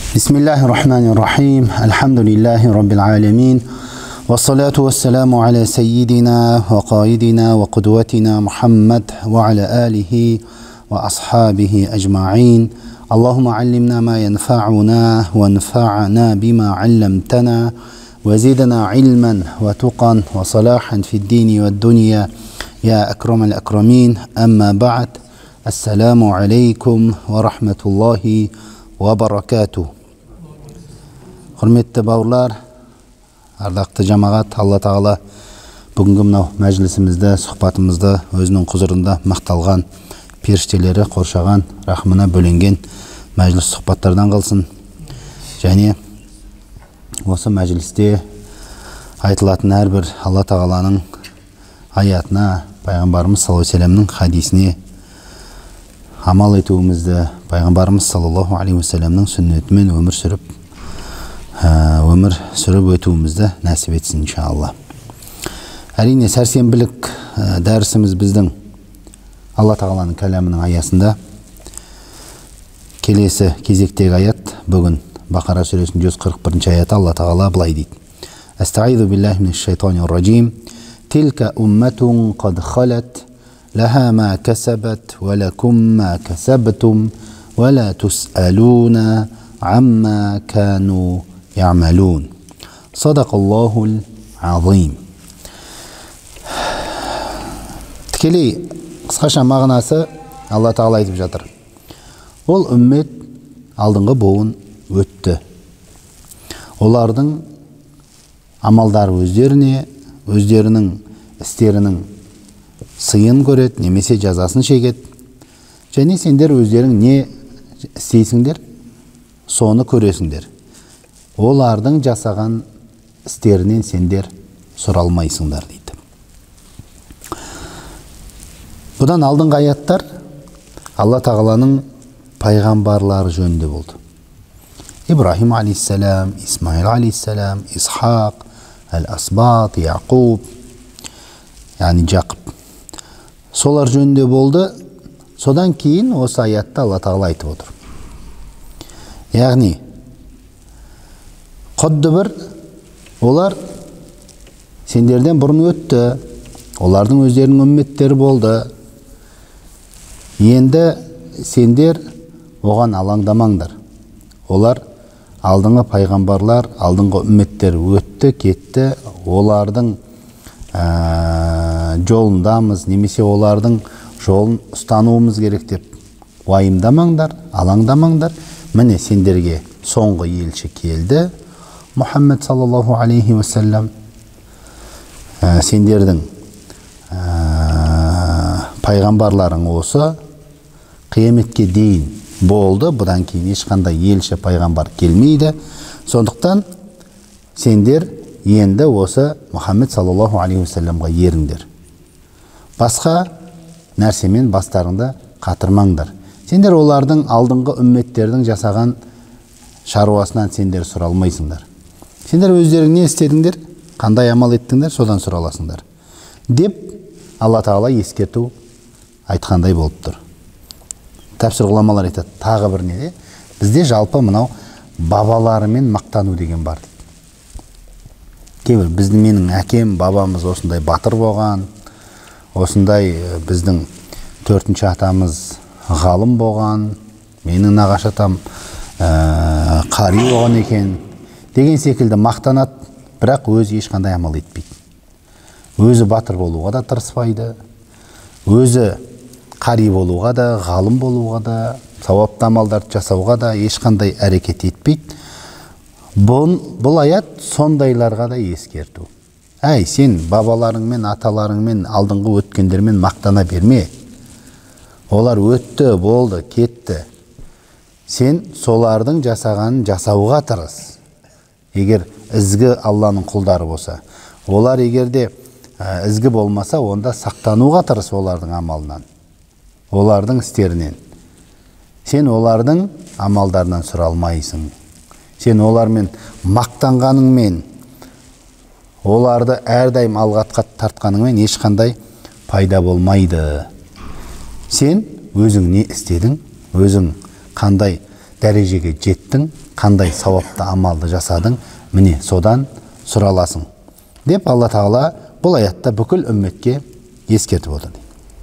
Bismillahirrahmanirrahim. Elhamdülillahi Rabbil alemin. Ve salatu ve selamu ala seyyidina ve qaidina ve kudvetina Muhammed ve ala alihi ve ashabihi ecma'in. Allahümme allimna ma yenfa'una ve enfa'na bima allamtana ve zidna ilmen ve tuqan ve salahan fid dini ve dünya ya ekremel ekremin. Amma ba'd. Esselamu aleykum ve rahmetullahi ve barakatuh. Hürmetli bауырлар, ardaқты жамағат, Алла Тағала бүгінгі мынау мәжілісімізді, сұхбатымызды өзінің құзырында мақталған періштелері қоршаған, рахмына бөленген мәжіліс сұхбаттардан қылсын. Және осы мәжілісте айтылатын әрбір Алла Тағаланың аятына, пайғамбарымыз саллаллаху алейхи вассаламның хадисіне амал етуімізді, пайғамбарымыз саллаллаху алейхи вассаламның сүннетімен өмір сүріп өтуімізді нәсіп етсін иншалла. Әрине сәрсенбілік дәрісіміз біздің Алла Тағаланың кәләмінің аясында. Келесі кезектегі аят бүгін Бақара сүресінің 141 аяты. Алла Тағала былай дейді: Астаизу биллахи минаш шайтанир раджим. Тилка умматун қад халат, лаха ма касабат, ва лакум ма касабтум, ва ла тусалуна амма кану يعملون. صدق الله العظيم. Тікелей қысқаша мағынасы Алла Тағала айтып жатыр. Ол үммет алдыңғы буын өтті. Олардың амалдары өздеріне, өздерінің істерінің сыйын көреді, немесе жазасын шегеді. Және сендер өздерің не істейсіңдер, соны көресіңдер. Олардың жасаған істерінен сендер сұралмайсыңдар дейді. Бұдан алдыңғы аяттар Алла Тағаланың пайғамбарлары жөнінде болды. Ибрахим алейхиссалам, Исмаил алейхиссалам, Исхақ, Әл-Асбат, Яқуб, яғни Жақып. Солар жөнінде болды. Содан кейін осы аятта Алла Тағала айтып отыр. Яғни құдды бір олар сендерден бұрын өтті, олардың өздерінің үмметтері болды. Енді сендер оған алаңдамаңдар. Олар алдыңғы пайғамбарлар, алдыңғы үмметтер өтті, кетті. Олардың жолындамыз, немесе олардың жолын ұстануымыз керек деп уайымдамаңдар, алаңдамаңдар. Міне сендерге соңғы елші келді, Мұхаммед саллаллаху алейхи вассалам. Сендердің пайғамбарларың осы қияметке дейін болды. Бұдан кейін ешқандай елші пайғамбар келмейді. Сондықтан сендер енді осы Мұхаммед саллаллаху алейхи вассаламға еріңдер. Басқа нәрсемен бастарыңды қатырмаңдар. Сендер олардың алдыңғы үмметтердің жасаған шаруасынан сендер сұралмайсыңдар. Сендер өздерің не істедіңдер, қандай амал еттіңдер, содан сұраласыңдар деп Алла Тағала ескерту айтқандай болып тұр. Тәпсір ғұламалар айтады, тағы бір не? Бізде жалпы мынау бабаларымен мақтану деген бар дейді. Кейбір біздің менің әкем, бабамыз осындай батыр болған, осындай біздің 4-ші атамыз ғалым болған, менің нағашы атам қари болған екен деген секілді мақтанат, бірақ өзі ешқандай амал етпейді. Өзі батыр болуға да тырыспайды, өзі қари болуға да, ғалым болуға да, сауапты амалдарды жасауға да ешқандай әрекет етпейді. Бұл аят сондайларға да ескерту. Әй, сен бабаларыңмен, аталарыңмен, алдыңғы өткендермен мақтана берме. Олар өтті, болды, кетті. Сен солардың жасағанын жасауға тырыс. Егер ізгі Алланың құлдары болса, олар егерде ізгі болмаса, онда сақтануға тырыс олардың амалынан, олардың істерінен. Сен олардың амалдарынан сұралмайсың. Сен олармен мақтанғаныңмен, оларды әрдайым алғатқа тартқаныңмен ешқандай пайда болмайды. Сен өзің не істедің, өзің қандай дәрежеге жеттің, қандай сауапты амалды жасадың, міне содан сұраласың деп Алла тағала бұл аятта бүкіл үмметке ескертіп отыр.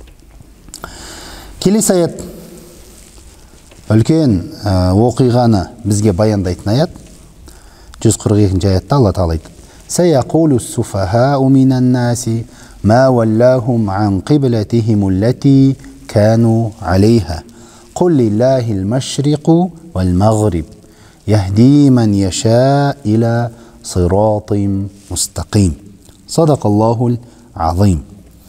Келесі аят үлкен оқиғаны бізге баяндайтын аят. 142 аятта Алла тағала айтады: "Саяқулу суфахау минан наси ма валлахум ан қиблатихим аллати кану алейха. Қул лиллахил машриқу вал магриб. Яхди ман яша иля сиратин мустақим." Садақаллахул азим.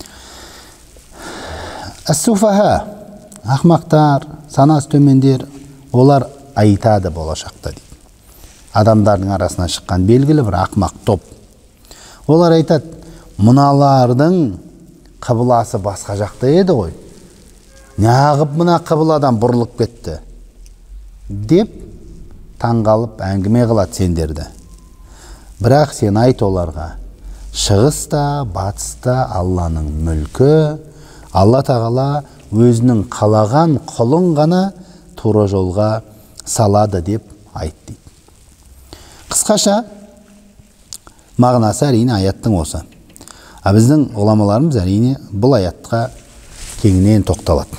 Ас-суфаха, ақмақтар, санасы төмендер, олар айтады болашақта дейді. Адамдардың арасынан шыққан белгілі бір ақмақ топ. Олар айтады, мыналардың қыбыласы басқа жақта еді ғой. Неғып мына қыбыладан бұрылып кетті деп таңғалып әңгіме қылады сендерді. Бірақ сен айт оларға, шығыста, батыста Алланың мүлкі, Алла тағала өзінің қалаған құлын ғана тура жолға салады деп айт дейді. Қысқаша мағынасы әрине аяттың осы. Біздің ғұламаларымыз әрине бұл аятқа кеңінен тоқталады.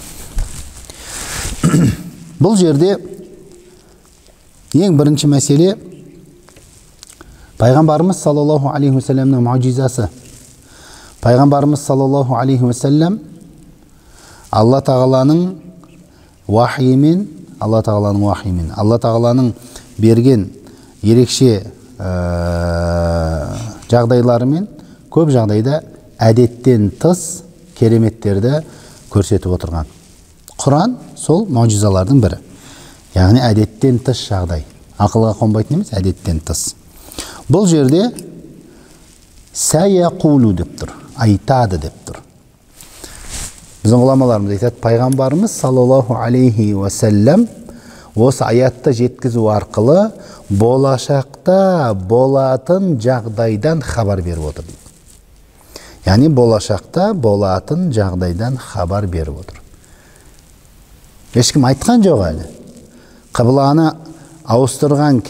Бұл жерде ең бірінші мәселе пайғамбарымыз саллаллаху алейхи уассаламның муъжизасы. Пайғамбарымыз саллаллаху алейхи уассалам Алла тағаланың уахимен, Алла тағаланың берген ерекше жағдайларымен көп жағдайда әдеттен тыс кереметтерді көрсетіп отырған. Құран сол муъжизалардың бірі. Яғни әдеттен тыс жағдай. Ақылға қонбайтын емес, әдеттен тыс. Бұл жерде саяқулу деп тұр, айтады деп тұр. Біздің ғұламаларымыз айтады, пайғамбарымыз саллаллаху алейхи уассалам осы аятты жеткізу арқылы болашақта болатын жағдайдан хабар беріп отыр. Яғни болашақта болатын жағдайдан хабар беріп отыр. Ешкім айтқан жоқ әлі. Қыбланы ауыстырған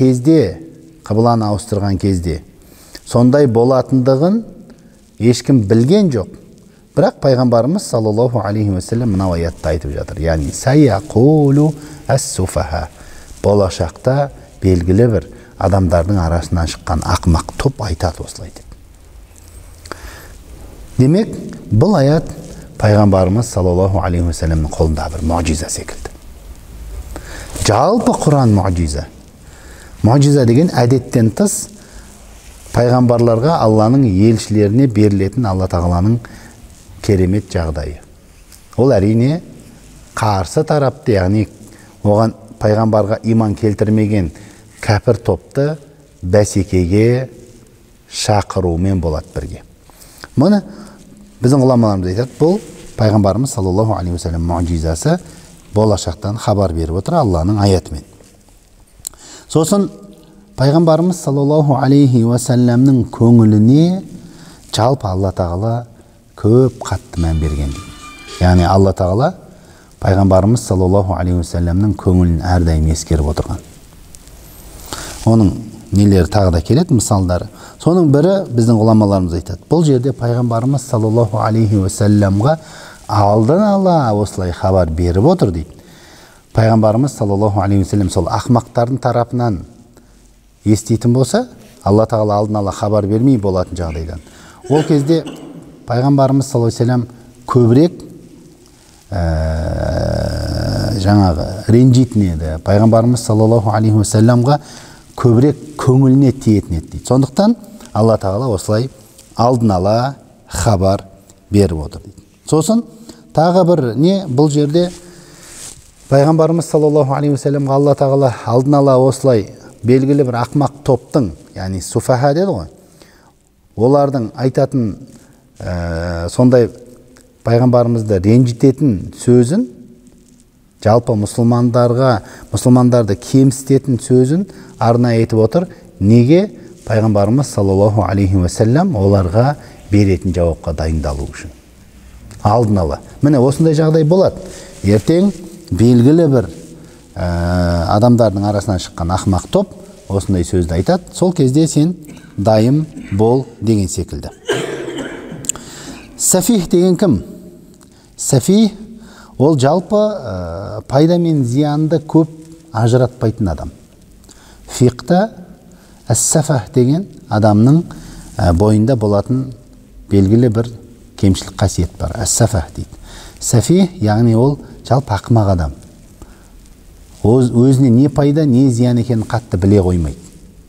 кезде сондай болатындығын ешкім білген жоқ. Бірақ пайғамбарымыз саллаллаху алейхи уассалам мынау аятта айтып жатыр. Яғни саяқулу ас-суфаха. Болашақта белгілі бір адамдардың арасынан шыққан ақмақ топ айтады осылай деп. Демек, бұл аят пайғамбарымыз саллаллаху алейхи уассаламның қолында бір муъжиза секілді. Жалпы Құран муъжиза. Муъжиза деген әдеттен тыс пайғамбарларға, Алланың елшілеріне берілетін Алла тағаланың керемет жағдайы. Ол әрине қарсы тарапты, яғни оған пайғамбарға иман келтірмеген кәпір топты бәсекеге шақырумен болады бірге. Мұны біздің ғұламаларымыз айтады, бұл пайғамбарымыз саллаллаху алейхи уассалам муъжизасы, болашақтан хабар беріп отыр Алланың аятымен. Сосын пайғамбарымыз саллаллаху алейхи уассаламның көңіліне жалпы Алла тағала көп қатты мән берген. Яғни Алла тағала пайғамбарымыз саллаллаху алейхи уассаламның көңілін әрдайым ескеріп отырған. Оның нелері тағы да келеді, мысалдары. Соның бірі біздің ғұламаларымыз айтады. Бұл жерде пайғамбарымыз саллаллаху алейхи уассаламға алдын ала осылай хабар беріп отыр дейді. Пайғамбарымыз саллаллаху алейхи уассалам сол ақмақтардың тарапынан еститін болса, Алла тағала алдын ала хабар бермей болатын жағдайдан. Ол кезде пайғамбарымыз саллаллаху алейхи уассалам көбірек жаңағы ренжитін еді. Пайғамбарымыз саллаллаху алейхи уассаламға көбірек көңіліне тиетін еді дейді. Сондықтан Алла тағала осылай алдын ала хабар беріп отыр дейді. Сосын тағы бір не, бұл жерде пайғамбарымыз саллаллаху алейхи уассаламға Алла тағала алдын ала осылай белгілі бір ақмақ топтың, яғни суфаха деді ғой, олардың айтатын сондай пайғамбарымызды ренжітетін сөзін, жалпы мұсылмандарды кемсітетін сөзін арнайы айтып отыр. Неге? Пайғамбарымыз саллаллаху алейхи уассалам оларға беретін жауапқа дайындалу үшін. Алдын ала. Міне осындай жағдай болады. Ертең белгілі бір адамдардың арасынан шыққан ақымақ топ осындай сөзді айтады. Сол кезде сен дайым бол деген секілді. Сафих деген кім? Сафих ол жалпы пайда мен зиянды көп ажыратпайтын адам. Фиқта әс-сафах деген адамның бойында болатын белгілі бір кемшілік қасиет бар. Әс-сафах дейді. Сафих, яғни ол жалпы ақымақ адам. Өзіне не пайда, не зиян екенін қатты біле қоймайды.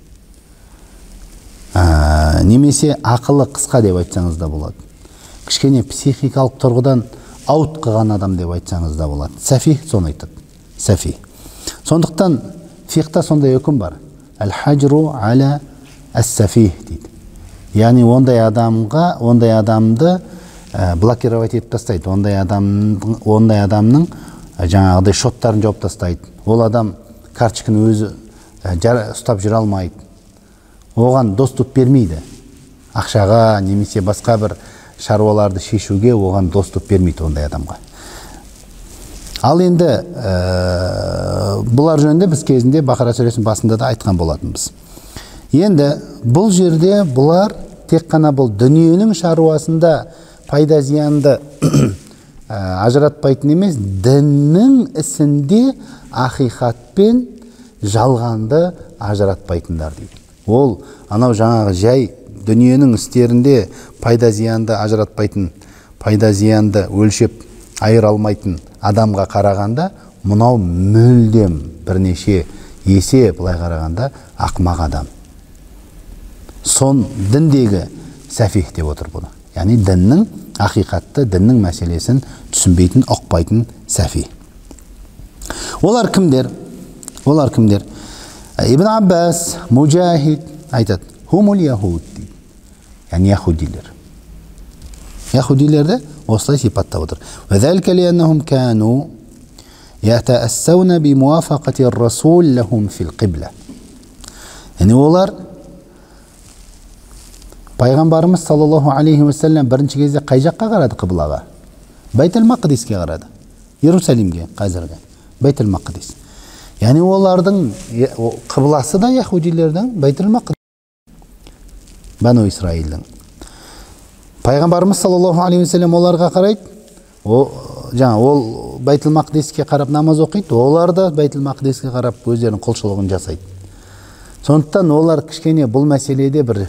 Немесе ақылы қысқа деп айтсаңыз да болады. Кішкене психикалық тұрғыдан аут қылған адам деп айтсаңыз да болады. Сафих соны айтады. Сафих. Сондықтан фиқта сондай үкім бар. Әл-хаджру аля әс-сафих дейді. Яғни ондай адамды блокировать етіп тастайды. Ондай адамның жаңағыдай шоттарын жауып тастайды. Ол адам карточканы өзі ұстап жүре алмайды. Оған доступ бермейді. Ақшаға немесе басқа бір шаруаларды шешуге оған доступ бермейді ондай адамға. Ал енді бұлар жөнінде біз кезінде Бақара сүресінің басында да айтқан болатынбыз. Енді бұл жерде бұлар тек қана бұл дүниенің шаруасында пайда зиянды ажыратпайтын емес, діннің ісінде ақиқат пен жалғанды ажыратпайтындар дейді. Ол анау жаңағы жай дүниенің істерінде пайда зиянды ажыратпайтын, пайда зиянды өлшеп айыра алмайтын адамға қарағанда, мынау мүлдем бірнеше есе былай қарағанда ақымақ адам. Сон діндегі сафих деп отыр бұны. Яғни діннің ақиқатты, діннің мәселесін түсінбейтін, ұқпайтын сафих. Олар кімдер? Ибн Аббас, Мужахид айтады. Хумул яхуд дейді. Яғни яхудилер. Яхудилерді осылай сипаттап отыр. وذلك لأنهم كانوا يتأسون بموافقة الرسول لهم في القبلة. Яғни олар Пайғамбарымыз саллаллаху алейхи ва саллям бірінші кезде қай жаққа қарады қыблаға? Байтул-Мақдиске қарады. Иерусалимге қазіргі. Байтул-Мақдис. Яғни олардың қыбласы да яхудилердің Байтул-Мақдис. Бану Исраилдің. Пайғамбарымыз саллаллаху алейхи ва саллям оларға қарайды. Ол Байтул-Мақдиске қарап намаз оқиды. Олар да Байтул-Мақдиске қарап өздерінің құлшылығын жасайды. Сондықтан олар кішкене бұл мәселеде бір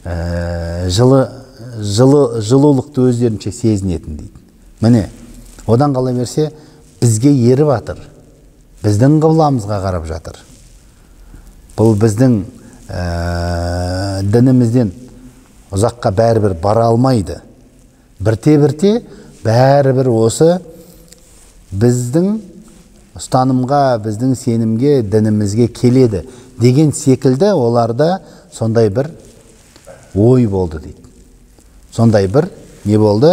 жылулықты өздерінше сезінетін дейді. Міне, одан қала берсе, бізге еріп атыр. Біздің қыбламызға қарап жатыр. Бұл біздің дінімізден ұзаққа бәрібір бара алмайды. Бірте-бірте бәрібір осы біздің ұстанымға, біздің сенімге, дінімізге келеді деген секілді оларда сондай бір ой болды дейді. Сондай бір не болды?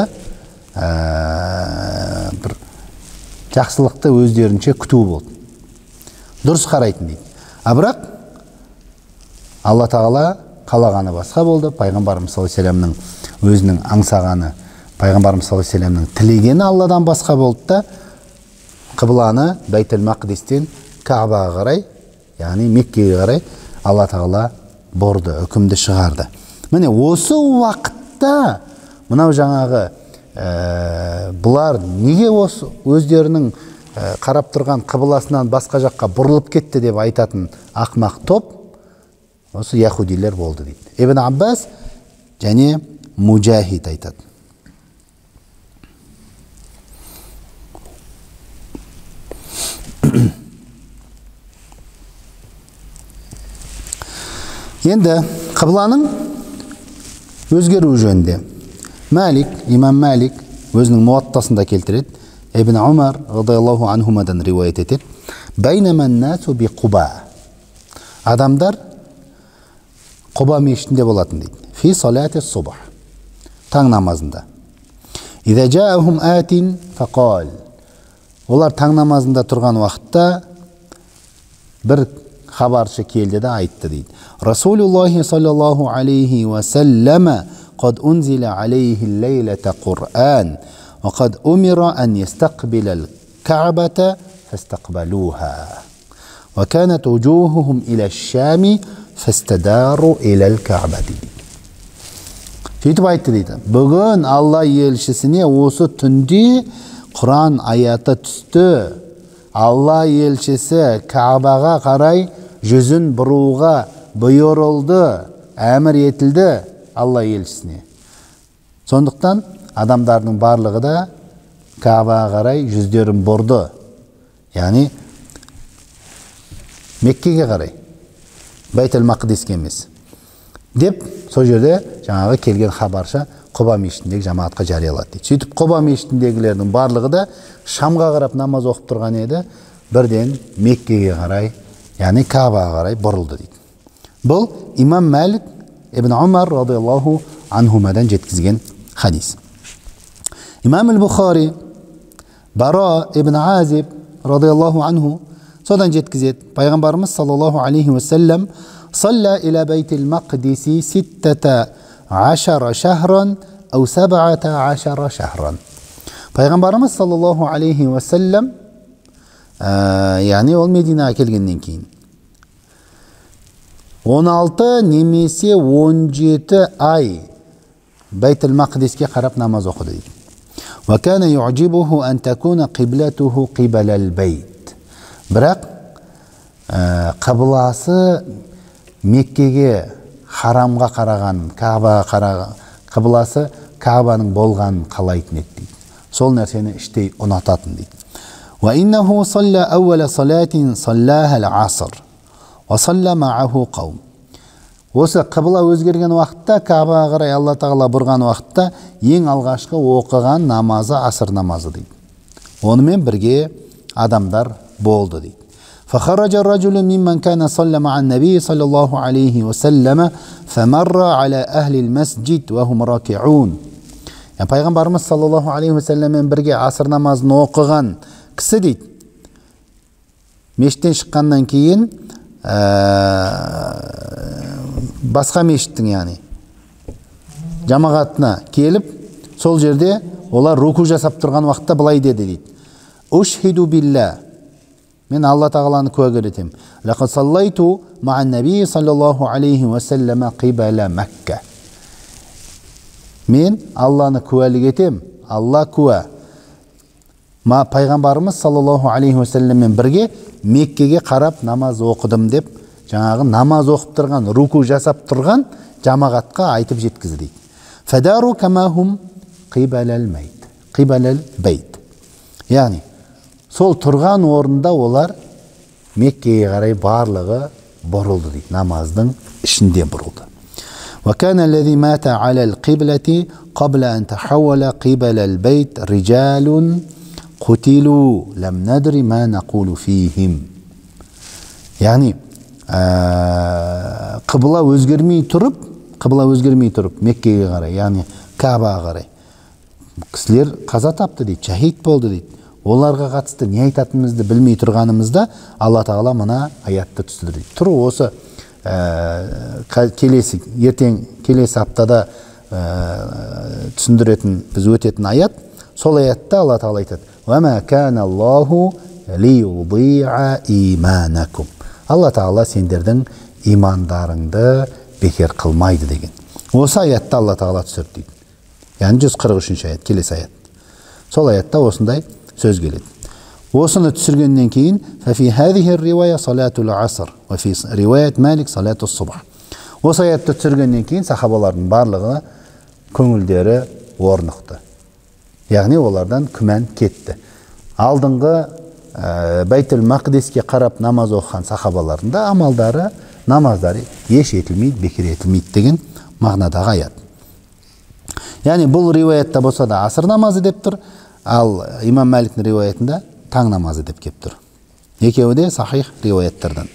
Бір жақсылықты өздерінше күту болды. Дұрыс қарайтын дейді. Бірақ Алла Тағала қалағаны басқа болды. Пайғамбарымыз саллаллаху алейхи ва саллямның өзінің аңсағаны, Пайғамбарымыз саллаллаху алейхи ва саллямның тілегені Алладан басқа болды да, қыбланы Байтул-Мақдистен Каабаға қарай, яғни Меккеге қарай Алла Тағала бұрды, үкімді шығарды. Міне осы уақытта мынау жаңағы бұлар неге осы өздерінің қарап тұрған қыбласынан басқа жаққа бұрылып кетті деп айтатын ақымақ топ осы яхудилер болды дейді. Ибн Аббас және Мужахид айтады. Енді қыбланың өзгеру жөнінде имам Малик өзінің муаттасында келтіреді. Ибн Умар радиаллаху анхумадан риуаят етеді. Байнама ан-насу би Құба. Адамдар Құба мешітінде болатын дейді. Фи салати субх. Таң намазында. Иза жаахум атин фақал. Олар таң намазында тұрған уақытта бір хабаршы келді да айтты дейді. Расулуллахи саллаллаху алейхи ва саллама قد أنزل عليه الليلة قرآن وقد أمر أن يستقبل الكعبة فاستقبلوها وكانت وجوههم إلى الشام فاستداروا إلى الكعبة. Сөйтіп айтты дейді. Бүгін Алла елшісіне осы түнде Құран аяты түсті. Алла елшісі Каабаға қарай жүзін бұруға бұйырылды, әмір етілді Алла елшісіне. Сондықтан адамдардың барлығы да Каабаға қарай жүздерін бұрды. Яғни Меккеге қарай, Бәйтул-Мақдиске емес. Деп, сол жерде жаңағы келген хабарша Құба мешітіндегі жамаатқа жариялады дейді. Сөйтіп Құба мешітіндегілердің барлығы да Шамға қарап намаз оқып тұрған еді, бірден Меккеге қарай, яғни Каабаға қарай бұрылды дейді. Бұл имам Малик ибн Умар радиаллаху анхумадан жеткізген хадис. Имам Аль-Бухари Бара ибн Азиб радиаллаху анху содан жеткізеді. Пайғамбарымыз саллаллаху алейхи ва саллям صلى إلى بيت المقدس 16 شهرا أو 17 شهرا. Пайғамбарымыз саллаллаху алейхи ва саллям, яғни ол Мединаға келгеннен кейін 16 немесе 17 ай Бәйтул-Мақдиске қарап намаз оқыды дейді. وكان يعجبه أن تكون قبلته قبل البيت. Бірақ қыбласы Меккеге, харамға қараған, Каабаға қараған, қыбласы Каабаның болғанын қалайтын еді дейді. Сол нәрсені іштей ұнататын дейді. وإنه صلى أول صلاة صلاها العصر وصلى معه قوم. Осы қыбла өзгерген уақытта, Каабаға қарай Алла Тағала бұрған уақытта ең алғашқы оқыған намазы асыр намазы дейді. Онымен бірге адамдар болды дейді. فخرج الرجل ممن كان صلى مع النبي صلى الله عليه وسلم فمر على أهل المسجد وهم راكعون. Пайғамбарымыз саллаллаху алейхи ва салламмен бірге асыр намазын оқыған кісі дейді. Мешіттен шыққаннан кейін басқа мешіттің, яғни жамағатына келіп, сол жерде олар руку жасап тұрған уақытта былай деді дейді. Ушхиду билля. Мен Алла Тағаланы куәгер етем. Лақад саллайту ма'ан наби саллаллаху алейхи ва саллама қибала Макка. Мен Алланы куәлік етем. Алла куә. Пайғамбарымыз саллаллаху алейхи ва салламмен бірге Меккеге қарап намаз оқыдым деп, жаңағы намаз оқып тұрған, руку жасап тұрған жамағатқа айтып жеткізді дейді. Фадару камахум қибалал майт. Қибалал бейт. Яғни сол тұрған орында олар Меккеге қарай барлығы бұрылды дейді. Намаздың ішінде бұрылды. وكان الذي مات على القبلة قبل أن تحول قبل البيت رجال قتلوا لم ندر ما نقول فيهم. Yani қыбла өзгермей тұрып Меккеге қарай, яғни Каабаға қарай кісілер қаза тапты дейді, шахид болды дейді. Оларға қатысты не айтатынымызды білмей тұрғанымызда Алла Тағала мына аятты түсірді дейді. Тұр осы келесі аптада түсіндіретін, біз өтетін аят, сол аятта Алла Тағала айтады: وَمَا كَانَ اللَّهُ لِيُضِيعَ إِيمَانَكُمْ. Алла Тағала сендердің имандарыңды бекер қылмайды деген. Осы аятта Алла Тағала түсірді дейді. Яғни 143 аят, келесі аят. Сол аятта осындай сөз келеді. Осыны түсіргеннен кейін فَفِي هَذِهِ الرِّوَايَةِ صَلَاةُ الْعَصْرِ وَفِي رِوَايَةِ مَالِكِ صَلَاةُ الصُّبْحِ. Осы аятты түсіргеннен кейін сахабалардың барлығы көңілдері орнықты. Яғни олардан күмән кетті. Алдыңғы Бәйтул-Мақдиске қарап намаз оқыған сахабалардың да амалдары, намаздары еш етілмейді, бекер етілмейді деген мағынадағы аят. Яғни бұл риуаятта болса да асыр намазы деп тұр, ал имам Маликтің риуаятында таң намазы деп кеп тұр. Екеуі де сахих риуаяттардан.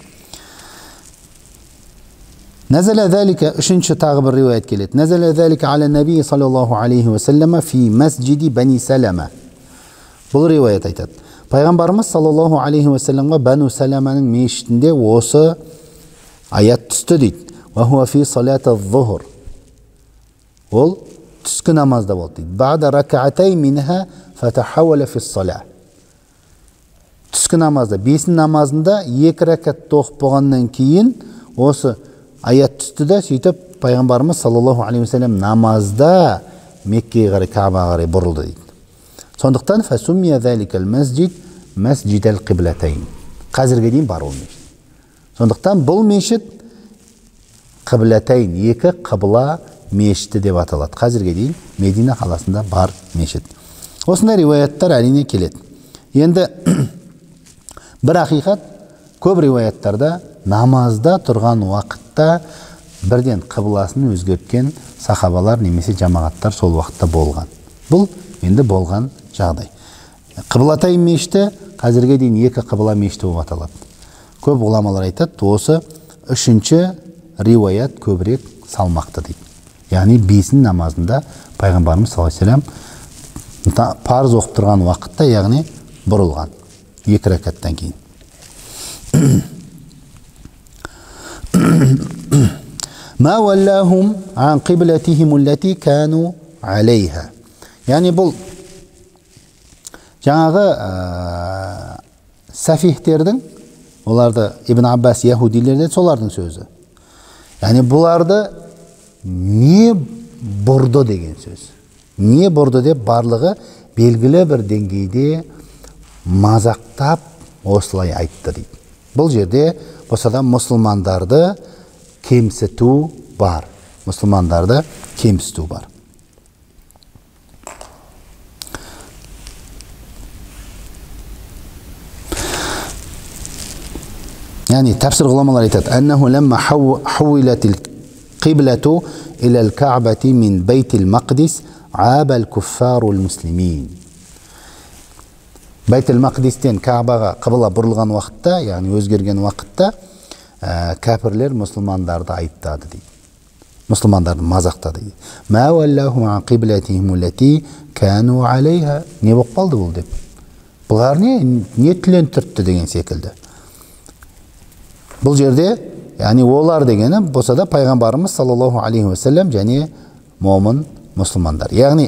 Назала залика, үшінші тағы бір риуаят келеді. Назала залика аля наби саллаллаху алейхи ва саллама фи масджиди бани Салама. Бұл риуаят айтады. Пайғамбарымыз саллаллаху алейхи ва салламға Бану Саламаның мешітінде осы аят түсті дейді. Ва хуа фи салата зухр. Ол түскі намазда болды дейді. Ба'да ракатай минха фатахауала фи сала. түскі намазда, бесін намазында 2 рәкат оқып болғаннан кейін осы аят түсті да, сөйтіп пайғамбарымыз саллаллаху алейхи вассалам намазда Меккеге қарай, Каабаға қарай бұрылды дейді. Сондықтан фасумия заликал масжид масжидал қиблатайн. Қазірге дейін бар ол мешіт. Сондықтан бұл мешіт қиблатайн, 2 қыбла мешіті деп аталады. Қазірге дейін Медина қаласында бар мешіт. Осындай риуаяттар әрине келеді. Енді бір ақиқат, көп риуаяттарда намазда тұрған уақытта бірден қыбласын өзгерткен сахабалар немесе жамағаттар сол уақытта болған. Бұл енді болған жағдай. Қиблатайн мешіті қазірге дейін 2 қыбла мешіті болып аталады. Көп ғұламалар айтады, осы 3-ші риуаят көбірек салмақты дейді. Яғни бесін намазында пайғамбарымыз саллаллаху алейхи ва саллям парыз оқып тұрған уақытта, яғни бұрылған 2 рәкаттан кейін. Ма валлахум ан қиблатихим аллати кану алейха. Яғни бұл жаңағы сафихтердің, оларды Ибн Аббас яһудилерде солардың сөзі. Яғни бұларды не бұрды деген сөз. Не бұрды деп барлығы белгілі бір деңгейде мазақтап осылай айтты дейді. Бұл жерде болсада мұсылмандарды кемсіту бар. Мұсылмандарды кемсіту бар. Yani tafsir ulamalar aytadi. Annahu lamma hawwilatil qiblatu ila al-Ka'bati min Baytil Maqdis aaba al-kuffarul muslimin. Baytil Maqdis'ten Ka'baga qibla burilgan vaqtda, yani o'zgergan vaqtda kafirler musulmonlarni ayıptadı deydi. Musulmonlarni mazaqtadi deydi. Ma wallahu an qiblatihim allati kanu alayha. Ne bo'lib qoldi bu deb. Bular ne tilentirdi degan sekildi. Бұл жерде, яғни олар дегені болса да пайғамбарымыз саллаллаху алейхи ва саллям және момын мұсылмандар. Яғни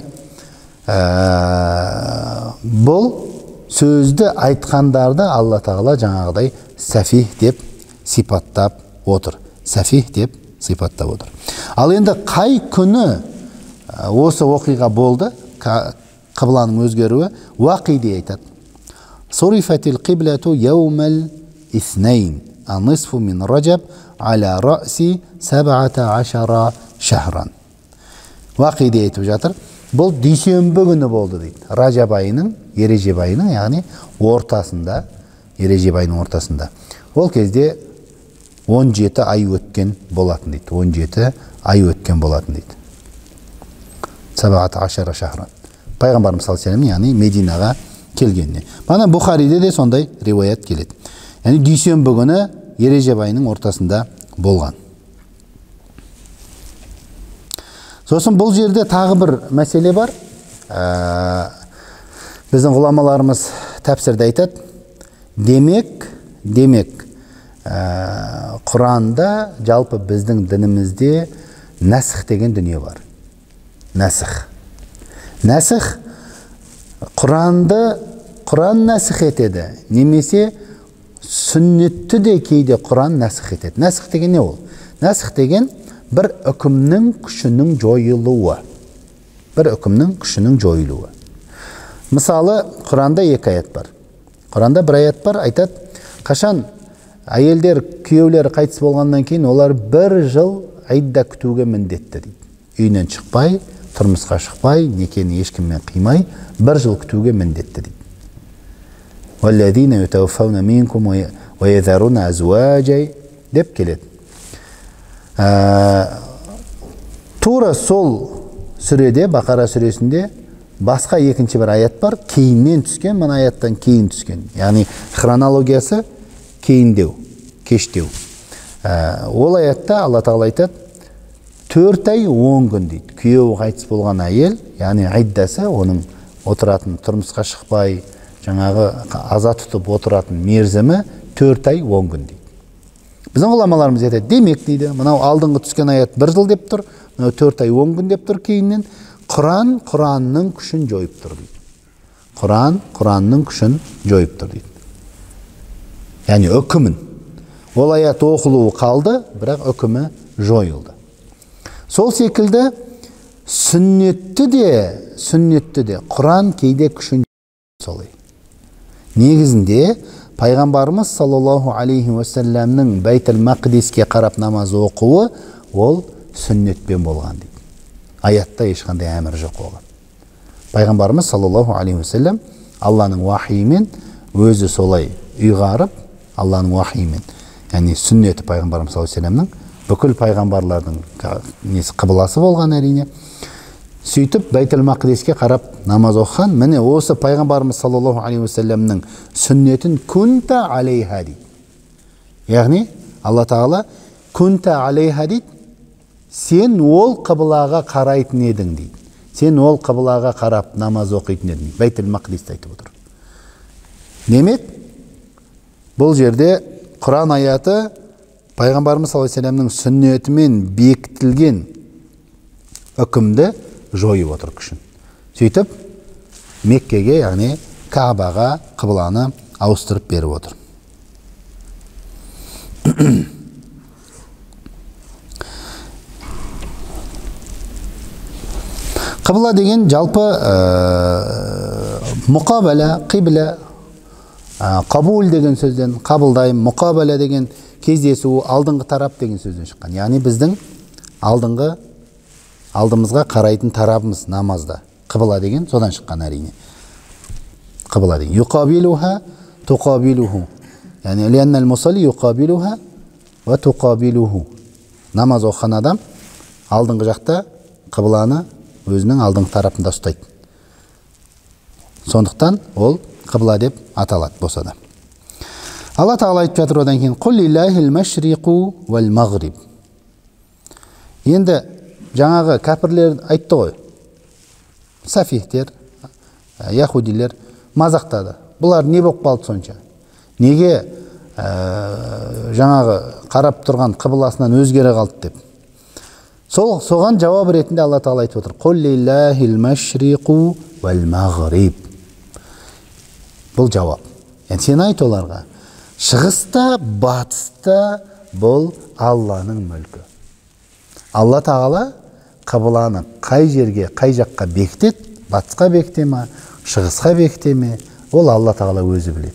бұл сөзді айтқандарды Алла тағала жаңағыдай сафих деп сипаттап отыр. Сафих деп сипаттап отыр. Ал енді қай күні осы оқиға болды, қыбланың өзгеруі, уақиди айтады. Сурифатил қиблату яумал итhnайн. النصف من رجب على رأس 17 شهرا. Вақиде айтып жатыр. Бұл дүйсенбі күні болды дейді. Ражаб айының, Ережеп айының, яғни ортасында, Ережеп айының ортасында. Ол кезде 17 ай өткен болатын дейді. 17 ай өткен болатын дейді. 17 шахран. Пайғамбарымыз саллаллаху алейхи ва саллям, яғни Мединаға келгеніне. Мана Бухариде де сондай риуаят келеді. Яғни дүйсенбі күні Ережеп айының ортасында болған. Сосын бұл жерде тағы бір мәселе бар. Біздің ғұламаларымыз тәпсірде айтады. Демек, Құранда, жалпы біздің дінімізде нәсіх деген дүние бар. Нәсіх Құран нәсіх етеді, немесе сүннетті де кейде Құран нәсіх етеді. Нәсіх деген не ол? Нәсіх деген бір үкімнің күшінің жойылуы. Мысалы, Құранда 2 аят бар. Құранда бір аят бар, айтады, қашан әйелдер, күйеулері қайтыс болғаннан кейін, олар 1 жыл айда күтуге міндетті дейді. Үйінен шықпай, тұрмысқа шықпай, некені ешкіммен қимай, 1 жыл күтуге міндетті дейді. وَالَّذِينَ يُتَوَفَّوْنَ مِنْكُمْ وَيَذَرُونَ أَزْوَاجًا деп келеді. Тура сол сүреде, Бақара сүресінде басқа екінші бір аят бар, кейіннен түскен, мына аяттан кейін түскен. Яғни хронологиясы кейіндеу, кештеу. Ол аятта Алла тағала айтады, 4 ай 10 күн дейді. Күйеуі қайтыс болған әйел, яғни айддасы, оның отыратын, тұрмысқа шықпай, жаңағы аза тұтып отыратын мерзімі 4 ай 10 күн дейді. Біздің ғұламаларымыз айтады, демек дейді, мынау алдыңғы түскен аят 1 жыл деп тұр, мынау 4 ай 10 күн деп тұр, кейіннен Құранның күшін жойып тұр дейді. Құранның күшін жойып тұр дейді. яғни үкімін. Ол аят оқылуы қалды, бірақ үкімі жойылды. Сол секілді сүннетті де Құран кейде күшін солай. Негізінде пайғамбарымыз саллаллаху алейхи уассаламның Бәйтул-Мақдиске қарап намаз оқуы ол сүннетпен болған дейді. Аятта ешқандай әмір жоқ болған. Пайғамбарымыз саллаллаху алейхи уассалам Алланың уахиімен өзі солай ұйғарып, Алланың уахиімен, яғни сүннеті пайғамбарымыз саллаллаху алейхи уассаламның бүкіл пайғамбарлардың қыбыласы болған әрине. Сөйтіп Бәйтул-Мақдиске қарап намаз оқыған. Міне осы пайғамбарымыз саллаллаху алейхи уассаламның сүннетін күнта алейха дейді. Яғни Алла тағала күнта алейха дейді. Сен ол қыбылаға қарайтын едің дейді. Сен ол қыбылаға қарап намаз оқитын едің. Бәйтул-Мақдисті айтып отыр. Демек, бұл жерде Құран аяты пайғамбарымыз саллаллаху алейхи уассаламның сүннетімен бекітілген үкімді жойып отыр күшін. Сөйтіп, Меккеге, яғни Каабаға қыбыланы ауыстырып беріп отыр. Қыбла деген жалпы мұқабәлә, қибля, қабул деген сөзден, қабылдайым, мұқабәлә деген кездесу, алдыңғы тарап деген сөзден шыққан. Яғни біздің алдымызға қарайтын тарапымыз намазда. Қыбла деген содан шыққан әрине. Қыбла деген. Юқабилуха, туқабилуху. Яғни лианнал мусалли юқабилуха ва туқабилуху. Намаз оқыған адам алдыңғы жақта қыбланы өзінің алдыңғы тарапында ұстайды. Сондықтан ол қыбла деп аталады болса да. Алла тағала айтып жатыр одан кейін: "Қул лиллахил машриқу вал мағриб." Енді жаңағы кәпірлер айтты ғой. Сафихтер, яхудилер мазақтады. Бұлар не болып қалды сонша? Неге жаңағы қарап тұрған қыбласынан өзгере қалды деп. Соған жауап ретінде Алла тағала айтып отыр: "Қул лиллахил машриқу вал мағриб." Бұл жауап. Яғни сен айт оларға, шығыста, батыста бұл Алланың мүлкі. Алла тағала қыбланы қай жерге, қай жаққа бекітеді, батысқа бекіте ме, шығысқа бекіте ме, ол Алла тағала өзі біледі.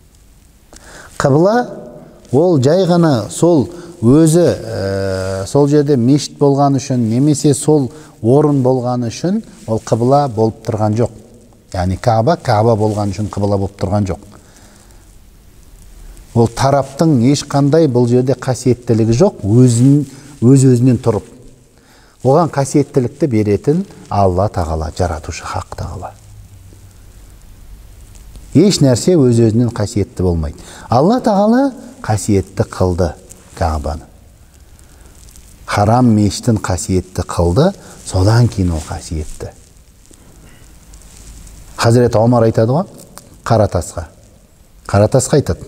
Қыбла ол жай ғана сол өзі сол жерде мешіт болған үшін, немесе сол орын болған үшін ол қыбла болып тұрған жоқ. Яғни Кааба болған үшін қыбла болып тұрған жоқ. Ол тараптың ешқандай бұл жерде қасиеттілігі жоқ, өз-өзінен тұрып. Оған қасиеттілікті беретін Алла тағала, жаратушы хақ тағала. Еш нәрсе өз-өзінен қасиетті болмайды. Алла тағала қасиетті қылды Каабаны. Харам мешітін қасиетті қылды, содан кейін ол қасиетті. Хазірет Омар айтады ғой, Қаратасқа айтады: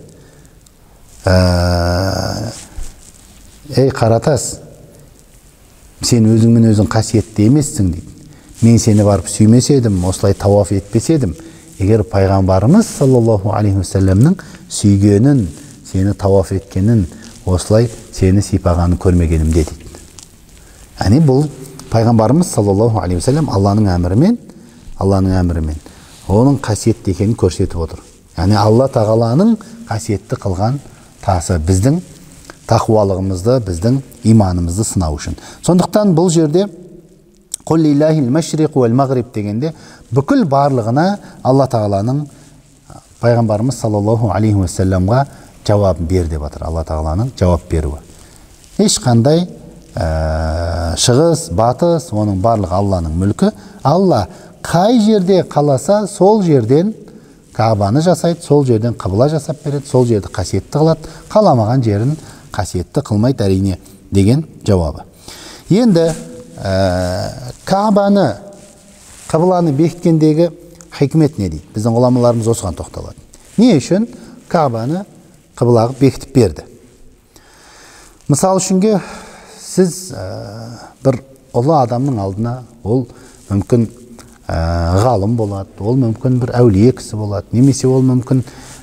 "Ей Қаратас, сен өзіңмен өзің қасиетті емессің" дейді. "Мен сені барып сүймес едім, осылай тауаф етпес едім, егер пайғамбарымыз саллаллаху алейхи уассаламның сүйгенін, сені тауаф еткенін, осылай сені сипағанын көрмегенімде" дейді. Яғни бұл пайғамбарымыз саллаллаху алейхи уассалам Алланың әмірімен оның қасиетті екенін көрсетіп отыр. Яғни Алла тағаланың қасиетті қылған тасы біздің тақуалығымызды, біздің иманымызды сынау үшін. Сондықтан бұл жерде "Қул лиллахил машриқу вал мағриб" дегенде бүкіл барлығына Алла тағаланың пайғамбарымыз саллаллаху алейхи уассаламға жауабын бер деп жатыр. Алла тағаланың жауап беруі. Ешқандай шығыс, батыс, оның барлығы Алланың мүлкі. Алла қай жерде қаласа, сол жерден Каабаны жасайды, сол жерден қыбла жасап береді, сол жерді қасиетті қылады, қаламаған жерін қасиетті қылмайды әрине деген жауабы. Енді Каабаны, қыбланы бекіткендегі хикмет не дейді? Біздің ғұламаларымыз осыған тоқталады. Не үшін Каабаны қыблаға бекітіп берді? Мысал үшінге сіз бір ұлы адамның алдына, ол мүмкін ғалым болады, ол мүмкін бір әулие кісі болады, немесе ол мүмкін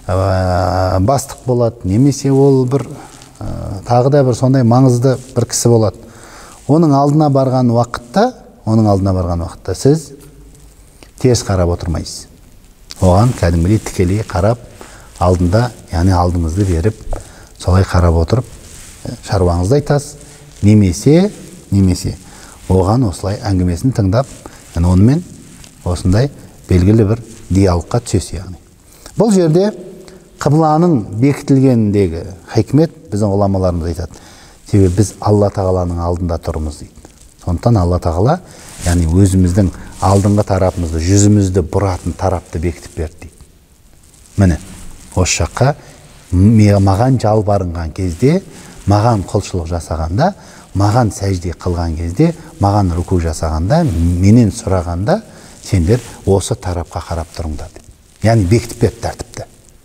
бастық болады, немесе ол бір тағы да бір сондай маңызды бір кісі болады. Оның алдына барған уақытта сіз теріс қарап отырмайсыз. Оған кәдімгідей тікелей қарап, алдында, яғни алдыңызды беріп, солай қарап отырып, шаруаңызды айтасыз. Немесе оған осылай әңгімесін тыңдап, онымен осындай белгілі бір диалогқа түсесіз. Яғни бұл жерде қыбланың бекітілгеніндегі хикмет біздің ғұламаларымыз айтады. Себебі біз Алла тағаланың алдында тұрмыз дейді. Сондықтан Алла тағала, яғни өзіміздің алдыңғы тарапымызды, жүзімізді бұратын тарапты бекітіп берді дейді. Міне, осы жаққа маған жалбарынған кезде, маған құлшылық жасағанда, маған сәжде қылған кезде, маған руку жасағанда, менен сұрағанда, сендер осы тарапқа қарап тұрыңдар деп. Яғни бекітіп берді тәртіпті.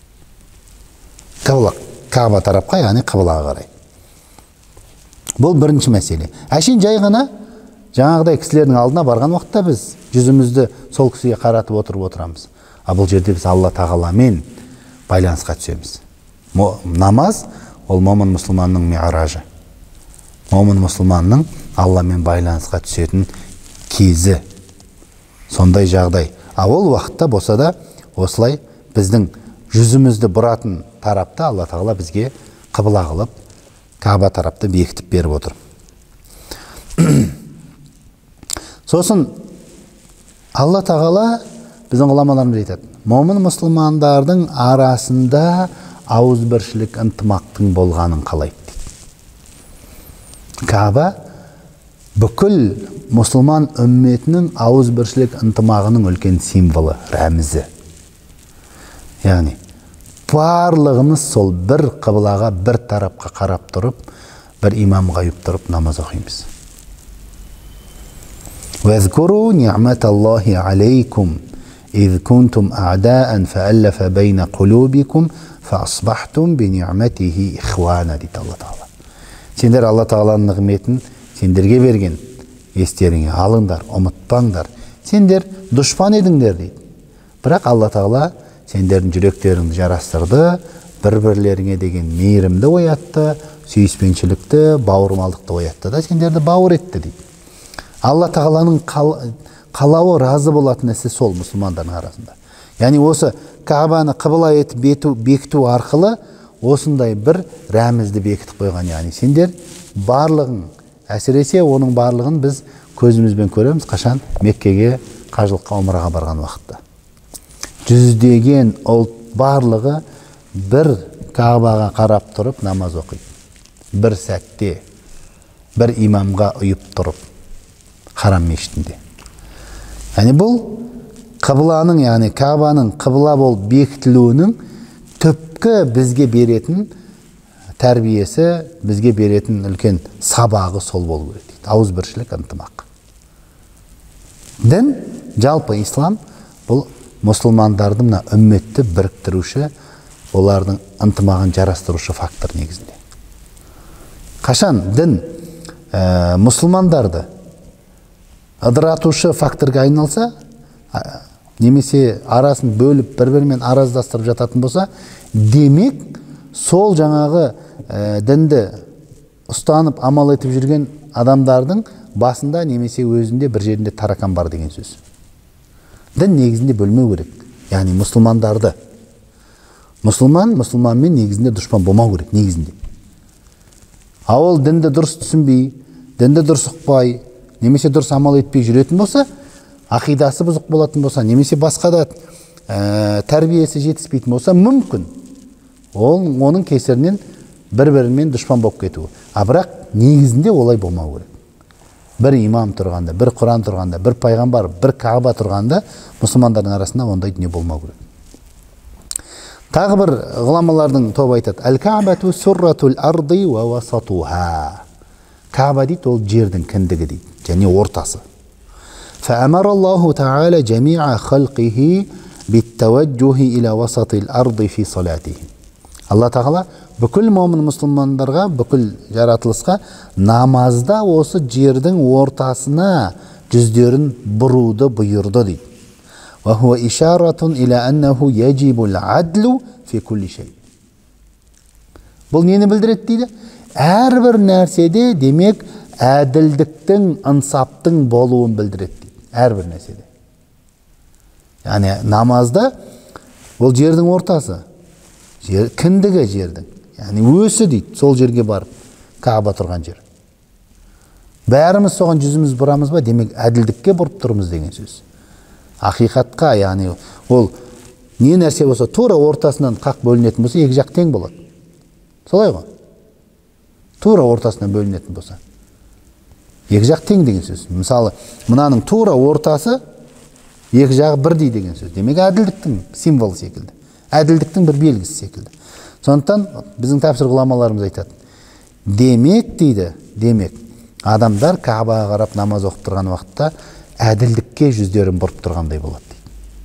Каба тарапқа, яғни қыблаға қарай. Бұл бірінші мәселе. Әшейін жай ғана жаңағыдай кісілердің алдына барған уақытта біз жүзімізді сол кісіге қаратып отырамыз. Бұл жерде біз Алла тағаламен байланысқа түсеміз. Намаз ол момын мұсылманның ми'ражы. Момын мұсылманның Алламен байланысқа түсетін кезі. Сондай жағдай. Ол уақытта болса да осылай біздің жүзімізді бұратын тарапта Алла тағала бізге қыбла қылып, Каба тарапты бекітіп беріп отыр. Сосын Алла тағала біздің ғұламаларымыз айтады, момын мұсылмандардың арасында ауызбіршілік ынтымақтың болғанын қалайды дейді. Каба бүкіл мұсылман үмметінің ауызбіршілік ынтымағының үлкен символы, рәмізі. Яғни барлығымыз сол бір қыблаға, бір тарапқа қарап тұрып, бір имамға ұйып тұрып намаз оқимыз. وَاذْكُرُوا نِعْمَةَ اللَّهِ عَلَيْكُمْ إِذْ كُنْتُمْ أَعْدَاءً فَأَلَّفَ بَيْنَ قُلُوبِكُمْ فَأَصْبَحْتُمْ بِنِعْمَتِهِ إِخْوَانًا дейді Алла тағала. Сендер Алла тағаланың нығметін сендерге берген, естеріңе алыңдар, ұмытпаңдар. Сендер дұшпан едіңдер дейді. Бірақ Алла тағала сендердің жүректеріңді жарастырды, бір-бірлеріңе деген мейірімді оятты, сүйіспеншілікті, бауырмалдықты оятты да сендерді бауыр етті дейді. Алла тағаланың қалауы, разы болатын нәрсе сол мұсылмандардың арасында. Яғни осы Каабаны қыбла етіп бекіту арқылы осындай бір рәмізді бекітіп қойған. Яғни сендер барлығын, әсіресе оның барлығын біз көзімізбен көреміз қашан Меккеге қажылыққа, умраға барған уақытта. Жүздеген ұлт барлығы бір Каабаға қарап тұрып намаз оқиды. Бір сәтте, бір имамға ұйып тұрып, Харам мешітінде. Яғни бұл қыбланың, яғни Каабаның қыбла болып бекітілуінің түпкі бізге беретін тәрбиесі, бізге беретін үлкен сабағы сол болу керек дейді. Ауызбіршілік, ынтымақ. Дін, жалпы ислам, бұл мұсылмандардың мына үмметті біріктіруші, олардың ынтымағын жарастырушы фактор негізінде. Қашан дін мұсылмандарды ыдыратушы факторға айналса, немесе арасын бөліп бір-бірімен араздастырып жататын болса, демек сол жаңағы дінді ұстанып амал етіп жүрген адамдардың басында немесе өзінде бір жерінде таракан бар деген сөз. Дін негізінде бөлмеу керек. Яғни мұсылмандарды. Мұсылманмен негізінде дұшпан болмау керек негізінде. Ол дінді дұрыс түсінбей, дінді дұрыс ұқпай, немесе дұрыс амал етпей жүретін болса, ақидасы бұзық болатын болса, немесе басқа да тәрбиесі жетіспейтін болса, мүмкін оның кесірінен бір-бірімен дұшпан болып кетуі. Бірақ негізінде олай болмау керек. Бір имам тұрғанда, бір Құран тұрғанда, бір пайғамбар, бір Кааба тұрғанда, мұсылмандардың арасында ондай дүние болмау керек. Тағы бір ғұламалардың тобы айтады: «Әл-Каабату сурратул арди ва васатуха». Кааба дейді, ол жердің кіндігі дейді, және ортасы. Фаамараллаху та'ала жами'a халқихи биттаваджухи иля васатил арди фи салатихи. Алла тағала бүкіл момын мұсылмандарға, бүкіл жаратылысқа намазда осы жердің ортасына жүздерін бұруды бұйырды дейді. وهو إشارة إلى أنه يجب العدل في كل شيء. Бұл нені білдіреді дейді? Әрбір нәрседе демек әділдіктің, ынсаптың болуын білдіреді дейді. Әрбір нәрседе. Яғни намазда бұл жердің ортасы, кіндігі жердің. Яғни өсі дейді, сол жерге барып, Кааба тұрған жер. Бәріміз соған жүзіміз бұрамыз ба, демек әділдікке бұрып тұрмыз деген сөз. Ақиқатқа, яғни ол не нәрсе болса, тура ортасынан қақ бөлінетін болса, екі жақ тең болады. Солай ғой? Тура ортасынан бөлінетін болса. Екі жақ тең деген сөз. Мысалы, мынаның тура ортасы, екі жағы бірдей деген сөз. Демек, әділдіктің символы секілді. Әділдіктің бір белгісі секілді. Сондықтан біздің тәпсір ғұламаларымыз айтады. Демек дейді, демек, адамдар Каабаға қарап намаз оқып тұрған уақытта әділдікке жүздерін бұрып тұрғандай болады дейді.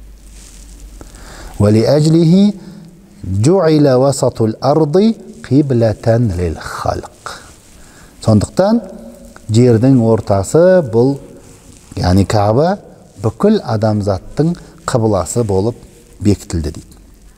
وَلِأَجْلِهِ جُعِلَ وَسَطُ الْأَرْضِ قِبْلَةً لِلْخَلْقِ. Сондықтан жердің ортасы бұл, яғни Кааба бүкіл адамзаттың қыбласы болып бекітілді дейді.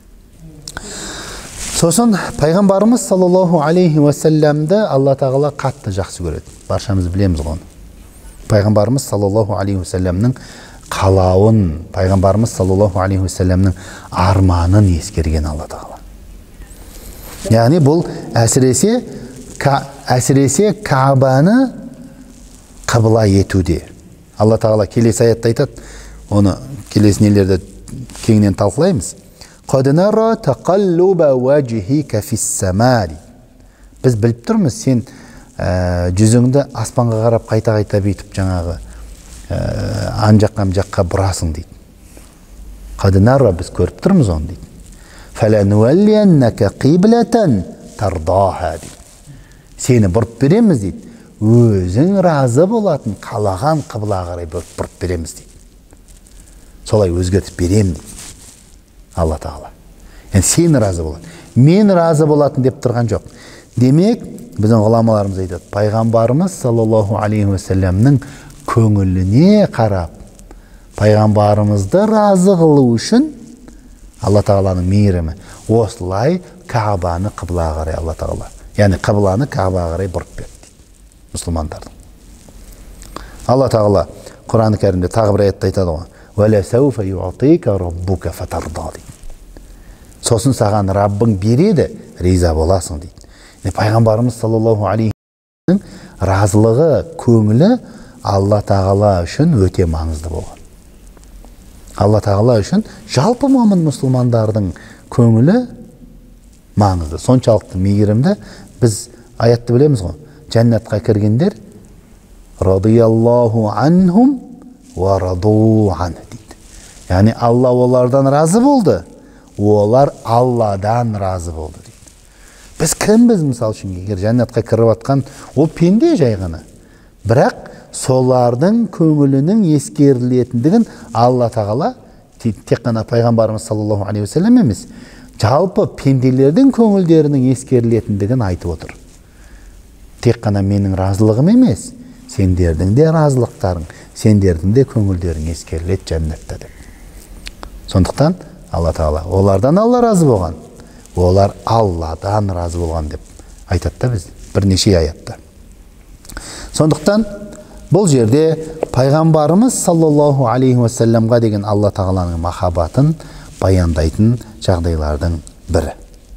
Сосын пайғамбарымыз саллаллаху алейхи уассаламды Алла тағала қатты жақсы көреді. Баршамыз білеміз ғой. Пайғамбарымыз саллаллаху алейхи уассаламның қалауын, пайғамбарымыз саллаллаху алейхи уассаламның арманын ескерген Алла тағала. Яғни бұл әсіресе Каабаны қыбла етуде. Алла тағала келесі аятта айтады, оны келесі нелерді кеңінен талқылаймыз. قَدْ نَرَى تَقَلُّبَ وَجْهِكَ فِي السَّمَاءِ. Біз біліп тұрмыз, сен жүзіңді аспанға қарап қайта-қайта бүйтіп жаңағы ан жаққа бұрасың дейді. قَدْ نَرَى, біз көріп тұрмыз оны дейді. فَلَنُوَلِّيَنَّكَ قِبْلَةً تَرْضَاهَا дейді. Сені бұрып береміз дейді. Өзің разы болатын қалаған қыбла қарай бұрып береміз дейді. Солай өзгертіп берем дейді Алла тағала. Yani сен разы болатын. Мен разы болатын деп тұрған жоқ. Демек, біздің ғұламаларымыз айтады, пайғамбарымыз саллаллаху алейхи уассаламның көңіліне қарап, пайғамбарымызды разы қылу үшін Алла тағаланың мейірімі осылай Каабаны қыбла қарай Алла тағала. Яғни қыбланы Каабаға қарай бұрып берді мұсылмандардың. Алла тағала Құран-ы Кәрімде тағы бір аятта айтады ғой. وَلَسَوْفَ يُعْطِيكَ رَبُّكَ فَتَرْضَى. Сосын саған Раббың береді, риза боласың дейді. Пайғамбарымыз саллаллаху алейхи уассаламның разылығы, көңілі Алла тағала үшін өте маңызды болған. Алла тағала үшін жалпы момын мұсылмандардың көңілі маңызды. Соншалықты мейірімді. Біз аятты білеміз ғой. Жәннатқа кіргендер радияллаху анхум ва раду анху дейді. Яғни Алла олардан разы болды, олар Алладан разы болды дейді. Біз кімбіз мысал үшін, егер жәннатқа кіріп атқан ол пенде жай ғана. Бірақ солардың көңілінің ескерілетіндігін Алла тағала тек қана пайғамбарымыз саллаллаху алейхи уассалам емес, жалпы пенделердің көңілдерінің ескерілетіндігін айтып отыр. Тек қана менің разылығым емес, сендердің де разылықтарың, сендердің де көңілдерің ескерілет жәннатта деп. Сондықтан Алла тағала олардан Алла разы болған, олар Алладан разы болған деп айтады да біз бірнеше аятта. Сондықтан бұл жерде пайғамбарымыз саллаллаху алейхи уассаламға деген Алла тағаланың махаббатын баяндайтын жағдайлардың бірі.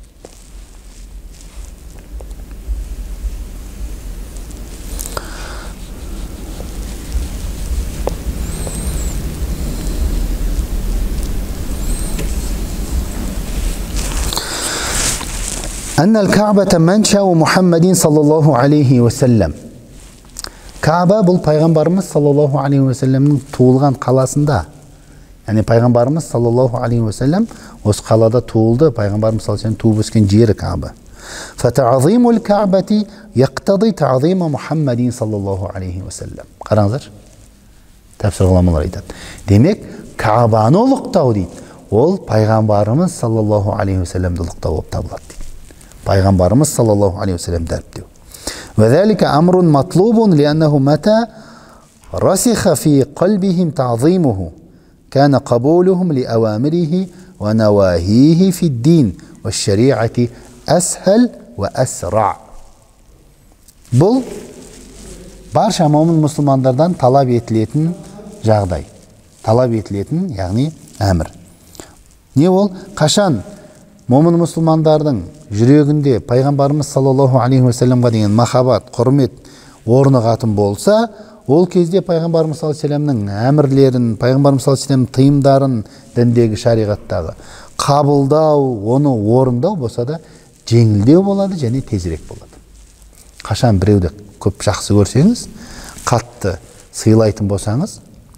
أن الكعبة منشأ محمد صلى الله عليه وسلم. Кааба бұл пайғамбарымыз саллаллаху алейхи уассаламның туылған қаласында. Яғни пайғамбарымыз саллаллаху алейхи уассалам осы қалада туылды. Пайғамбарымыз саллаллаху алейхи уассалам туып өскен жері Кааба. فَتَعْظِيمُ الْكَعْبَةِ يَقْتَضِي تَعْظِيمَ مُحَمَّدٍ саллаллаху алейхи уассалам. Қараңыздар. Тәпсір ғұламалар айтады. Демек, Каабаны ұлықтау дейді. Ол пайғамбарымыз саллаллаху алейхи уассаламды ұлықтау болып табылады дейді. Пайғамбарымыз саллаллаху алейхи уассалам дәріптеу. وذلك أمر مطلوب لأنه متى رسخ في قلبهم تعظيمه كان قبولهم لأوامره ونواهيه في الدين والشريعة أسهل وأسرع. Бұл барша момын мұсылмандардан талап етілетін жағдай. Талап етілетін, яғни әмір. Не ол? Қашан момын мұсылмандардың жүрегінде пайғамбарымыз саллаллаху алейхи уассаламға деген махаббат, құрмет орнығатын болса, ол кезде пайғамбарымыз саллаллаху алейхи уассаламның әмірлерін, пайғамбарымыз саллаллаху алейхи уассаламның тыйымдарын діндегі шариғаттағы қабылдау, оны орындау болса да жеңілдеу болады және тезірек болады. Қашан біреуді көп жақсы көрсеңіз, қатты сыйлайтын болсаңыз,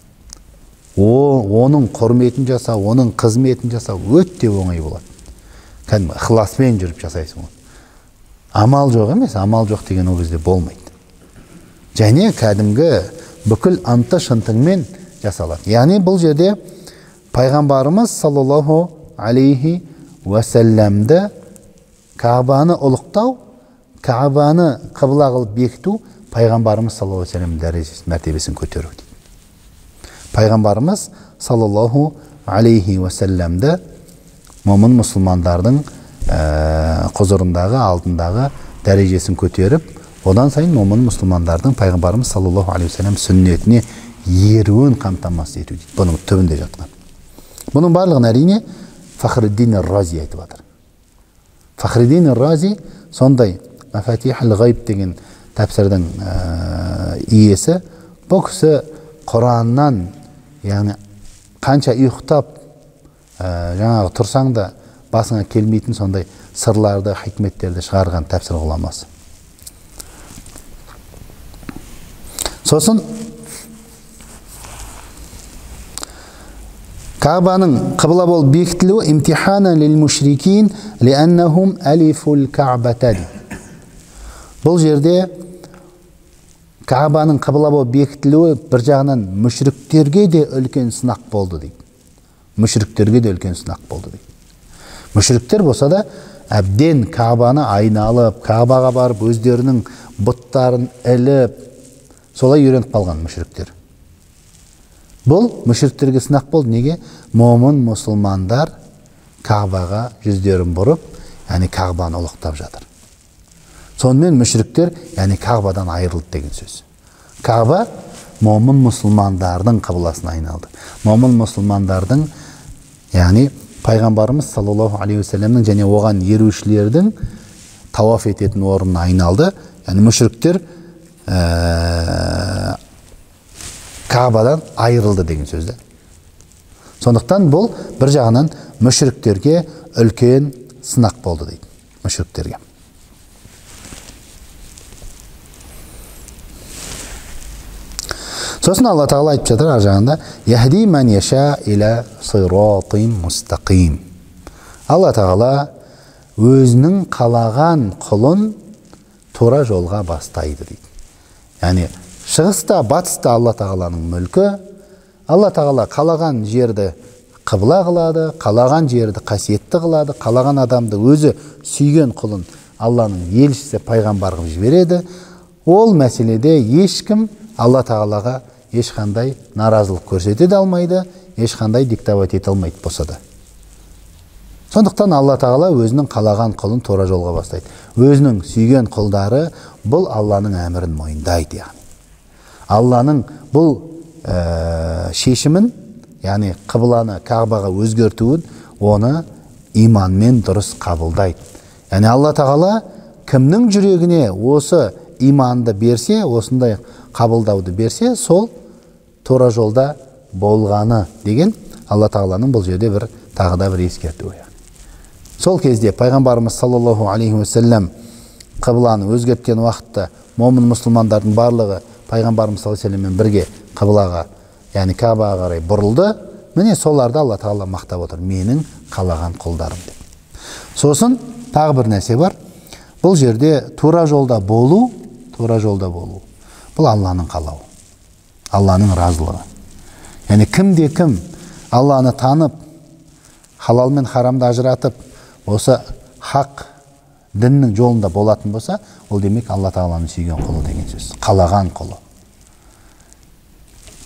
оның құрметін жасау, оның қызметін жасау өте оңай болады. Кәдімгі ықыласпен жүріп жасайсың. Амал жоқ емес, амал жоқ деген ол кезде болмайды. Және кәдімгі бүкіл ынты-шынтыңмен жасалады. Яғни бұл жерде пайғамбарымыз саллаллаху алейхи уассаламды Каабаны ұлықтау, Каабаны қыбла қылып бекіту пайғамбарымыз саллаллаху алейхи уассалам дәрежесін, мәртебесін көтеру дейді. Пайғамбарымыз саллаллаху алейхи уассаламды момын мұсылмандардың құзырындағы, алдындағы дәрежесін көтеріп, одан сайын момын мұсылмандардың пайғамбарымыз саллаллаху алейхи уассалам сүннетіне еруін қамтамасыз ету дейді. Бұның түбінде жатқан. Бұның барлығын әрине Фахриддин ар-Рази айтып жатыр. Фахриддин ар-Рази сондай Мафатихул ғайб деген тәпсірдің иесі. Бұл кісі Құраннан, яғни қанша ұйықтап жаңағы тұрсаң да басыңа келмейтін сондай сырларды, хикметтерді шығарған тәпсір ғұламасы. Сосын Каабаның қыбла болып бекітілуі имтихана лил мушрикин лианнахум алифул каабата. Бұл жерде Каабаның қыбла болып бекітілуі бір жағынан мүшриктерге де үлкен сынақ болды дейді. Мүшриктерге де үлкен сынақ болды дейді. Мүшриктер болса да әбден Каабаны айналып, Каабаға барып өздерінің бұттарын іліп, солай үйреніп қалған мүшриктер. Бұл мүшриктерге сынақ болды. Неге? Момын мұсылмандар Каабаға жүздерін бұрып, яғни Каабаны ұлықтап жатыр. Сонымен мүшриктер, яғни Каабадан айырылды деген сөз. Кааба момын мұсылмандардың қыбласына айналды. Момын мұсылмандардың, яғни пайғамбарымыз саллаллаху алейхи уассаламның және оған ерушілердің тауаф ететін орнына айналды. Яғни мүшриктер Каабадан айырылды деген сөзді. Сондықтан бұл бір жағынан мүшриктерге үлкен сынақ болды дейді. Мүшриктерге. Сосын Алла Тағала айтып жатыр ар жағында: "Яхди ман яша иля сиратин мустақим." Алла Тағала өзінің қалаған құлын тура жолға бастайды дейді. Яғни шығыста, батыста Алла Тағаланың мүлкі. Алла Тағала қалаған жерді қыбла қылады, қалаған жерді қасиетті қылады, қалаған адамды өзі сүйген құлын Алланың елшісі, пайғамбар қылып жібереді. Ол мәселеде ешкім Алла Тағалаға ешқандай наразылық көрсете де алмайды, ешқандай диктовать ете алмайды болса да. Сондықтан Алла Тағала өзінің қалаған құлын тура жолға бастайды. Өзінің сүйген құлдары бұл Алланың әмірін мойындайды, яғни. Алланың бұл шешімін, яғни қыбланы Каабаға өзгертуін, оны иманмен дұрыс қабылдайды. Яғни Алла Тағала кімнің жүрегіне осы иманды берсе, осындай қабылдауды берсе, сол тура жолда болғаны деген Алла Тағаланың бұл жерде бір тағы да бір ескертуі. Сол кезде пайғамбарымыз саллаллаху алейхи уассалам қыбланы өзгерткен уақытта момын мұсылмандардың барлығы пайғамбарымыз саллаллаху алейхи уассаламмен бірге қыблаға, яғни Каабаға қарай бұрылды. Міне соларды Алла Тағала мақтап отыр: менің қалаған құлдарым деп. Сосын тағы бір нәрсе бар. Бұл жерде тура жолда болу, бұл Алланың қалауы, Алланың разылығы. Яғни кімде кім Алланы танып, халал мен харамды ажыратып, осы хақ діннің жолында болатын болса, ол демек Алла Тағаланың сүйген құлы деген сөз. Қалаған құлы.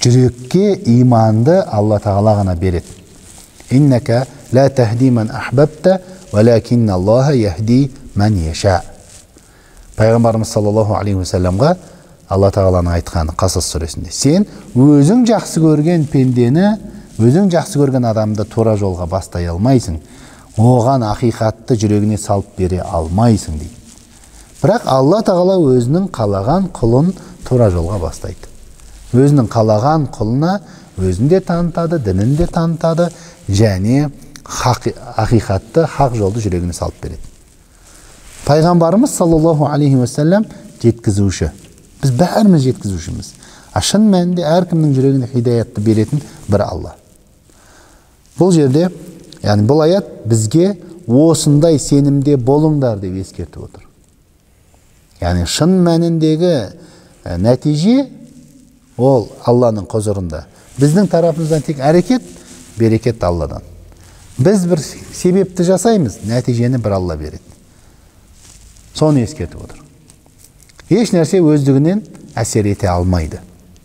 жүрекке иманды Алла Тағала ғана береді. Иннека ла тахди ман ахбабта, валакинна Аллаха яхди ман яша. Пайғамбарымыз саллаллаху алейхи вассаламға Алла Тағаланың айтқаны Қасас сүресінде: сен өзің жақсы көрген пендені, өзің жақсы көрген адамды тура жолға бастай алмайсың, оған ақиқатты жүрегіне салып бере алмайсың дейді. Бірақ Алла Тағала өзінің қалаған құлын тура жолға бастайды. Өзінің қалаған құлына өзін де танытады, дінін де танытады, және ақиқатты, хақ жолды жүрегіне салып береді. Пайғамбарымыз саллаллаху алейхи вассалам жеткізуші. Біз бәріміз жеткізушіміз. Шын мәнінде әркімнің жүрегіне хидаятты беретін бір Алла. Бұл жерде, яғни бұл аят бізге осындай сенімде болыңдар деп ескертіп отыр. Яғни шын мәніндегі нәтиже ол Алланың құзырында. Біздің тарапымыздан тек әрекет, берекет Алладан. Біз бір себепті жасаймыз, нәтижені бір Алла береді. Соны ескертіп отыр. Еш нәрсе өздігінен әсер ете алмайды.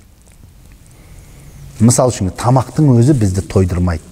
Мысал үшін, тамақтың өзі бізді тойдырмайды.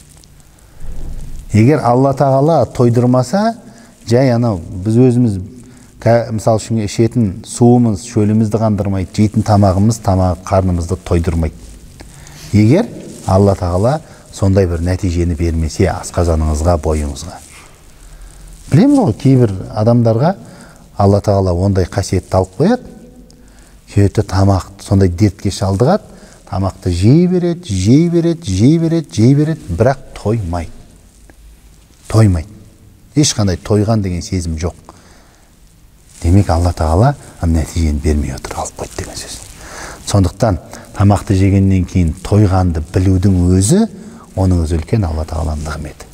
Егер Алла Тағала тойдырмаса, жай анау біз өзіміз мысал үшін ішетін суымыз, шөлімізді қандырмайды, жейтін тамағымыз, қарнымызды тойдырмайды. Егер Алла Тағала сондай бір нәтижені бермесе асқазаныңызға, бойыңызға. Білеміз ғой, кейбір адамдарға Алла Тағала ондай қасиетті алып қояды, сөйтті тамақ сондай дертке шалдығады, тамақты жей береді, бірақ тоймайды. Ешқандай тойған деген сезім жоқ. Демек Алла Тағала нәтижені бермей отыр, алып қойды деген сөз. Сондықтан тамақты жегеннен кейін тойғанды білудің өзі, оның өзі үлкен Алла Тағаланың нығметі.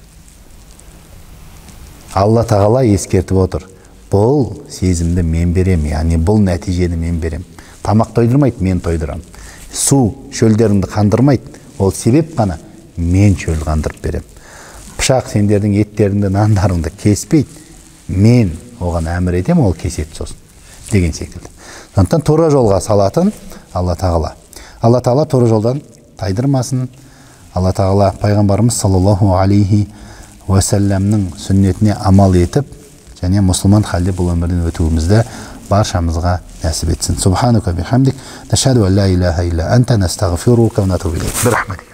Алла Тағала ескертіп отыр: бұл сезімді мен берем, яғни бұл нәтижені мен берем. Тамақ тойдырмайды, мен тойдырам. Су шөлдеріңді қандырмайды, ол себеп қана, мен шөл қандырып берем. Пышақ сендердің еттеріңді, нандарыңды кеспейді, мен оған әмір етем, ол кеседі сосын деген секілді. Сондықтан тура жолға салатын Алла Тағала. Алла Тағала тура жолдан тайдырмасын. Алла Тағала пайғамбарымыз саллаллаху алейхи уассаламның сүннетіне амал етіп, және мұсылман халде бұл өмірден өтуімізді баршамызға нәсіп етсін. Субханука бихамдик, нашхаду ан ла илаха илля анта, настағфирука ва натубу илейк. Бирахматик.